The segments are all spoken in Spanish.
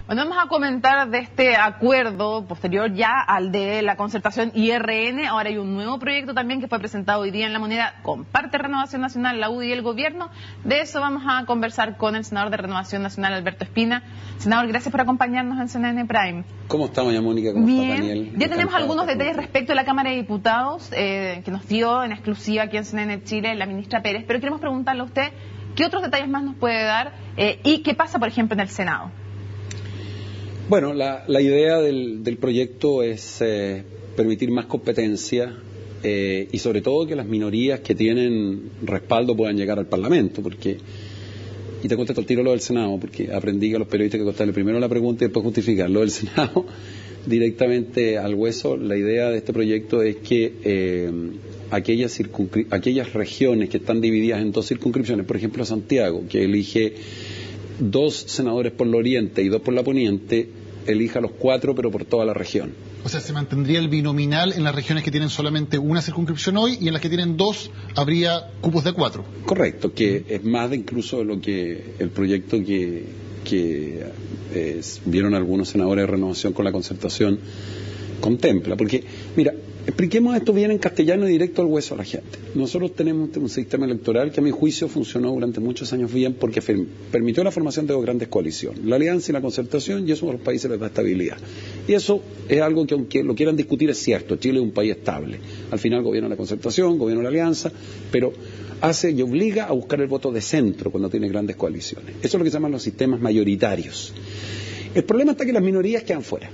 Bueno, vamos a comentar de este acuerdo posterior ya al de la concertación IRN. Ahora hay un nuevo proyecto también que fue presentado hoy día en La Moneda. Comparte Renovación Nacional, la UDI y el gobierno. De eso vamos a conversar con el senador de Renovación Nacional, Alberto Espina. Senador, gracias por acompañarnos en CNN Prime. ¿Cómo está, doña Mónica? ¿Cómo está, Daniel? Ya tenemos algunos detalles respecto a la Cámara de Diputados que nos dio en exclusiva aquí en CNN Chile la ministra Pérez, pero queremos preguntarle a usted qué otros detalles más nos puede dar y qué pasa, por ejemplo, en el Senado. Bueno, la idea del proyecto es permitir más competencia y sobre todo que las minorías que tienen respaldo puedan llegar al Parlamento, porque, y te contesto al tiro lo del Senado, porque aprendí que a los periodistas que contestarle primero la pregunta y después justificar. Lo del Senado, directamente al hueso, la idea de este proyecto es que aquellas regiones que están divididas en dos circunscripciones, por ejemplo Santiago, que elige 2 senadores por el oriente y 2 por la poniente, elija los 4 pero por toda la región. O sea, se mantendría el binominal en las regiones que tienen solamente una circunscripción hoy, y en las que tienen 2 habría cupos de 4. Correcto, que es más de incluso de lo que el proyecto que vieron algunos senadores de Renovación con la concertación contempla. Porque, mira, expliquemos esto bien en castellano y directo al hueso a la gente. Nosotros tenemos un sistema electoral que a mi juicio funcionó durante muchos años bien porque permitió la formación de 2 grandes coaliciones, la alianza y la concertación, y eso a los países les da estabilidad. Y eso es algo que, aunque lo quieran discutir, es cierto. Chile es un país estable. Al final gobierna la concertación, gobierna la alianza, pero hace y obliga a buscar el voto de centro cuando tiene grandes coaliciones. Eso es lo que se llaman los sistemas mayoritarios. El problema está que las minorías quedan fuera.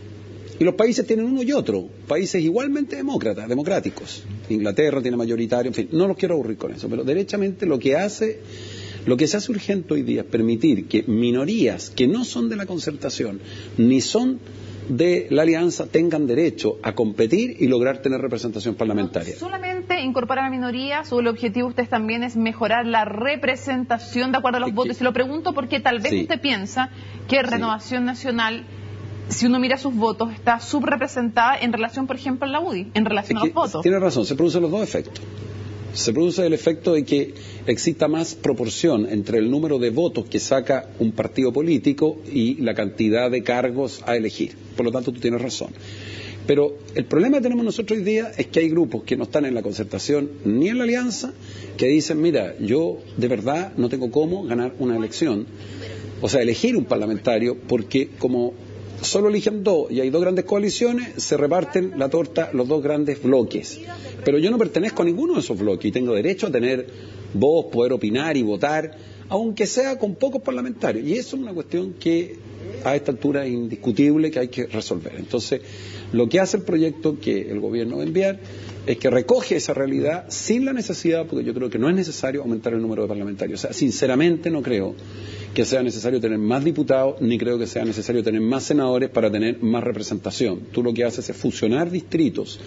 Y los países tienen uno y otro, países igualmente democráticos. Inglaterra tiene mayoritario, en fin, no los quiero aburrir con eso, pero derechamente lo que se hace urgente hoy día es permitir que minorías que no son de la concertación, ni son de la alianza, tengan derecho a competir y lograr tener representación parlamentaria. No solamente incorporar a minorías, o el objetivo de ustedes también es mejorar la representación de acuerdo a los votos. Y lo pregunto porque tal vez usted piensa que Renovación Nacional, si uno mira sus votos, está subrepresentada en relación, por ejemplo, a la UDI, en relación a los votos. Tiene razón, se producen los dos efectos. Se produce el efecto de que exista más proporción entre el número de votos que saca un partido político y la cantidad de cargos a elegir. Por lo tanto, tú tienes razón. Pero el problema que tenemos nosotros hoy día es que hay grupos que no están en la concertación ni en la alianza, que dicen, mira, yo de verdad no tengo cómo ganar una elección, o sea, elegir un parlamentario, porque como solo eligen 2 y hay 2 grandes coaliciones, se reparten la torta los 2 grandes bloques. Pero yo no pertenezco a ninguno de esos bloques y tengo derecho a tener voz, poder opinar y votar, aunque sea con pocos parlamentarios. Y eso es una cuestión que a esta altura es indiscutible, que hay que resolver. Entonces, lo que hace el proyecto que el gobierno va a enviar es que recoge esa realidad sin la necesidad, porque yo creo que no es necesario aumentar el número de parlamentarios. O sea, sinceramente no creo que sea necesario tener más diputados, ni creo que sea necesario tener más senadores para tener más representación. Tú lo que haces es fusionar distritos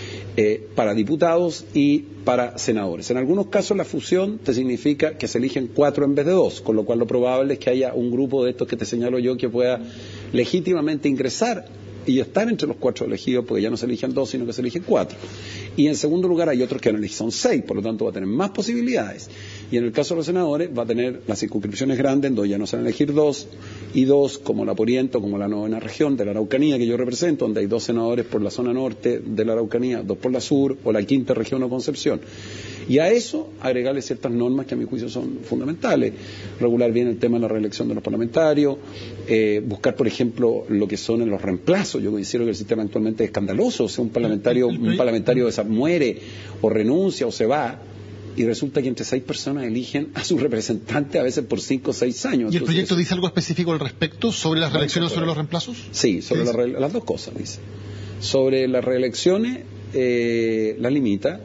para diputados y para senadores. En algunos casos la fusión te significa que se eligen 4 en vez de 2, con lo cual lo probable es que haya un grupo de estos que te señalo yo que pueda legítimamente ingresar y estar entre los 4 elegidos, porque ya no se eligen 2, sino que se eligen 4. Y en segundo lugar hay otros que son 6, por lo tanto va a tener más posibilidades. Y en el caso de los senadores va a tener las circunscripciones grandes, donde ya no se van a elegir 2, y 2 como la Poniente, como la 9ª región de la Araucanía que yo represento, donde hay 2 senadores por la zona norte de la Araucanía, 2 por la sur, o la 5ª región o Concepción. Y a eso agregarle ciertas normas que a mi juicio son fundamentales. Regular bien el tema de la reelección de los parlamentarios, buscar, por ejemplo, lo que son los reemplazos. Yo considero que el sistema actualmente es escandaloso. O sea, un parlamentario muere o renuncia o se va, y resulta que entre 6 personas eligen a su representante a veces por 5 o 6 años. ¿Y el proyecto dice algo específico al respecto sobre las reelecciones o sobre los reemplazos? Sí, sobre las dos cosas dice. Sobre las reelecciones las limita.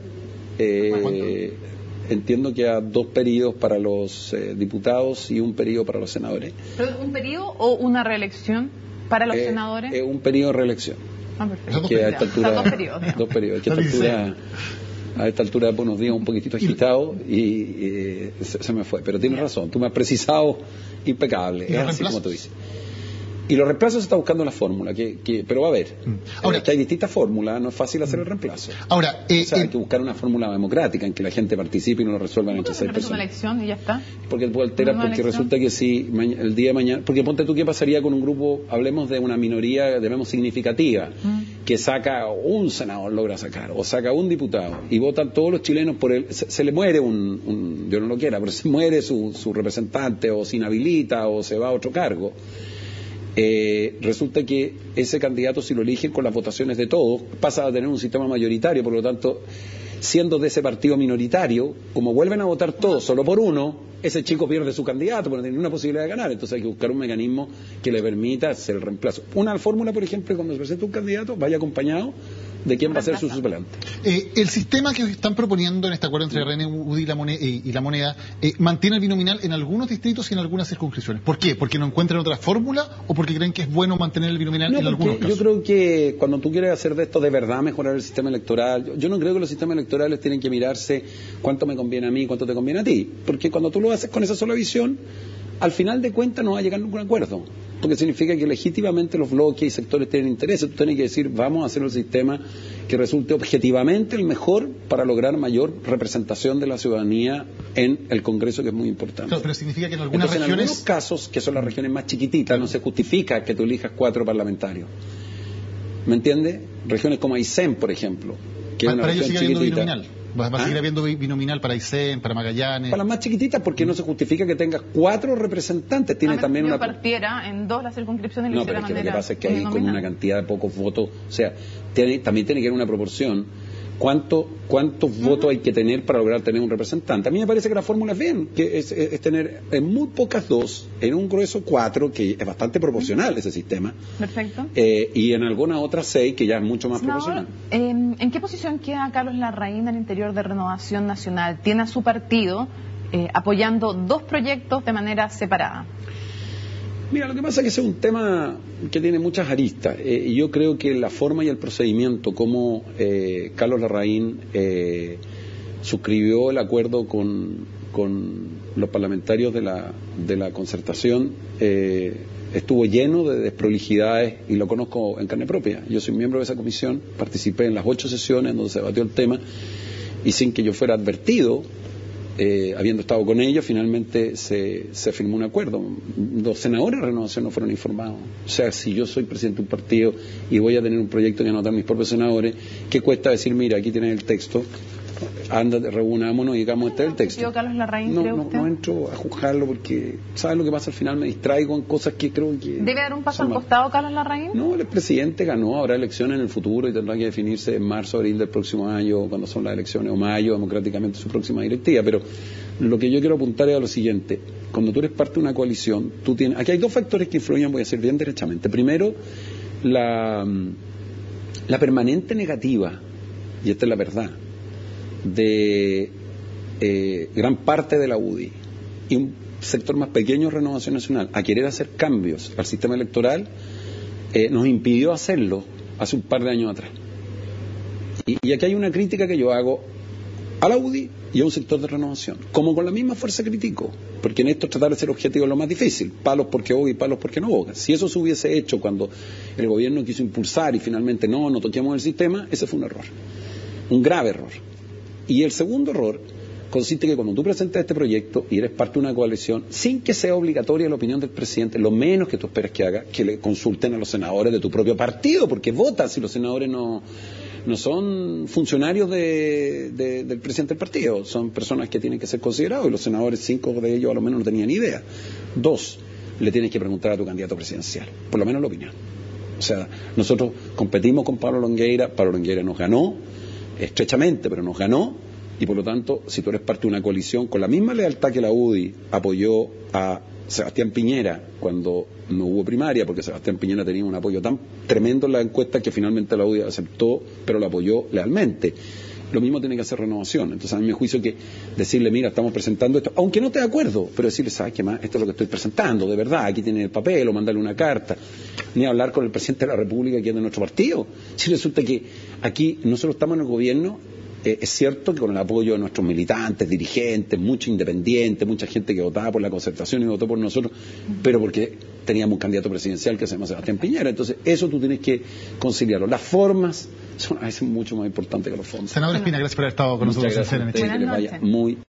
Entiendo que a 2 periodos para los diputados y 1 periodo para los senadores. ¿Pero un periodo o una reelección para los senadores? Un periodo de reelección. Perfecto. Que a esta altura, 2 periodos. Dos periodos. Que a esta altura de buenos días un poquitito agitado y se me fue. Pero tienes razón, tú me has precisado impecable. Es así como tú dices. Y los reemplazos se está buscando la fórmula, pero va a haber. Ahora, que hay distintas fórmulas, no es fácil hacer el reemplazo. Ahora, hay que buscar una fórmula democrática en que la gente participe y no lo resuelvan entre 6 personas. una elección y ya está. Porque puede alterar, porque resulta que si el día de mañana, porque ponte tú qué pasaría con un grupo, hablemos de una minoría, digamos, significativa, que saca un senador, logra sacar, o saca un diputado, y votan todos los chilenos por él, se le muere Dios no lo quiera, pero se muere su representante, o se inhabilita, o se va a otro cargo. Resulta que ese candidato, si lo eligen con las votaciones de todos, pasa a tener un sistema mayoritario, por lo tanto, siendo de ese partido minoritario, como vuelven a votar todos solo por uno, ese chico pierde su candidato, porque no tiene ninguna posibilidad de ganar. Entonces hay que buscar un mecanismo que le permita hacer el reemplazo. Una fórmula, por ejemplo, cuando se presenta un candidato, vaya acompañado de quién va a ser su suplente. El sistema que están proponiendo en este acuerdo entre RN, UDI y la moneda mantiene el binominal en algunos distritos y en algunas circunscripciones. ¿Por qué? ¿Porque no encuentran otra fórmula o porque creen que es bueno mantener el binominal en algunos casos? Yo creo que cuando tú quieres hacer de esto de verdad mejorar el sistema electoral, yo no creo que los sistemas electorales tienen que mirarse cuánto me conviene a mí, cuánto te conviene a ti, porque cuando tú lo haces con esa sola visión, al final de cuentas no va a llegar a ningún acuerdo, porque significa que legítimamente los bloques y sectores tienen intereses. Tú tienes que decir, vamos a hacer un sistema que resulte objetivamente el mejor para lograr mayor representación de la ciudadanía en el Congreso, que es muy importante. Claro, pero significa que en algunas regiones... En algunos casos, que son las regiones más chiquititas, no se justifica que tú elijas 4 parlamentarios. ¿Me entiendes? Regiones como Aysén, por ejemplo, que es una región chiquitita. Va a seguir habiendo binominal para Aysén, para Magallanes. Para las más chiquititas, porque no se justifica que tengas 4 representantes. Tiene también una. Partiera en 2 las circunscripciones. No, pero es que lo que pasa es que ahí con una cantidad de pocos votos, o sea, también tiene que haber una proporción. ¿Cuántos votos hay que tener para lograr tener un representante? A mí me parece que la fórmula es bien, que es tener en muy pocas 2, en un grueso 4, que es bastante proporcional ese sistema. Perfecto. Y en algunas otras 6, que ya es mucho más proporcional. ¿En qué posición queda Carlos Larraín al interior de Renovación Nacional? ¿Tiene a su partido apoyando 2 proyectos de manera separada? Mira, lo que pasa es que ese es un tema que tiene muchas aristas, y yo creo que la forma y el procedimiento como Carlos Larraín suscribió el acuerdo con los parlamentarios de la concertación estuvo lleno de desprolijidades, y lo conozco en carne propia. Yo soy miembro de esa comisión, participé en las 8 sesiones donde se debatió el tema, y sin que yo fuera advertido, habiendo estado con ellos, finalmente se firmó un acuerdo. Los senadores de Renovación no fueron informados. O sea, si yo soy presidente de un partido y voy a tener un proyecto que anotar mis propios senadores, ¿qué cuesta decir, mira, aquí tienes el texto, anda, reunámonos y digamos, este es el texto? Carlos Larraín, no entro a juzgarlo, porque ¿sabes lo que pasa? Al final me distraigo en cosas que creo que... ¿Debe dar un paso al costado Carlos Larraín? No, el presidente ganó, habrá elecciones en el futuro y tendrá que definirse en marzo, abril del próximo año, cuando son las elecciones, o mayo, democráticamente su próxima directiva. Pero lo que yo quiero apuntar es a lo siguiente: cuando tú eres parte de una coalición, tú tienes... Aquí hay 2 factores que influyen, voy a decir bien derechamente. Primero, la permanente negativa, y esta es la verdad, de gran parte de la UDI y un sector más pequeño de Renovación Nacional a querer hacer cambios al sistema electoral, nos impidió hacerlo hace un par de años atrás. Y aquí hay una crítica que yo hago a la UDI y a un sector de Renovación, como con la misma fuerza critico, porque en esto tratar de ser objetivo es lo más difícil, palos porque boga y palos porque no boga. Si eso se hubiese hecho cuando el gobierno quiso impulsar y finalmente no toquemos el sistema, ese fue un error, un grave error. Y el segundo error consiste que cuando tú presentas este proyecto y eres parte de una coalición, sin que sea obligatoria la opinión del presidente, lo menos que tú esperas que haga, que le consulten a los senadores de tu propio partido, porque votan si los senadores no son funcionarios del presidente del partido, son personas que tienen que ser considerados, y los senadores, 5 de ellos a lo menos no tenían ni idea. 2, le tienes que preguntar a tu candidato presidencial, por lo menos la opinión. O sea, nosotros competimos con Pablo Longueira nos ganó, estrechamente, pero nos ganó, y por lo tanto, si tú eres parte de una coalición, con la misma lealtad que la UDI apoyó a Sebastián Piñera cuando no hubo primaria, porque Sebastián Piñera tenía un apoyo tan tremendo en la encuesta que finalmente la UDI aceptó, pero la apoyó lealmente. Lo mismo tiene que hacer Renovación. Entonces, a mí me juicio que decirle, mira, estamos presentando esto, aunque no esté de acuerdo, pero decirle, ¿sabes qué más? Esto es lo que estoy presentando, de verdad, aquí tiene el papel, o mandarle una carta, ni hablar con el presidente de la República, que es de nuestro partido. Si resulta que aquí nosotros estamos en el gobierno Es cierto que con el apoyo de nuestros militantes, dirigentes, mucho independientes, mucha gente que votaba por la Concertación y votó por nosotros, pero porque teníamos un candidato presidencial que se llama Sebastián Piñera. Entonces, eso tú tienes que conciliarlo. Las formas son a veces mucho más importantes que los fondos. Senador Espina, gracias por haber estado con nosotros en Muchas gracias a ustedes, que les vaya muy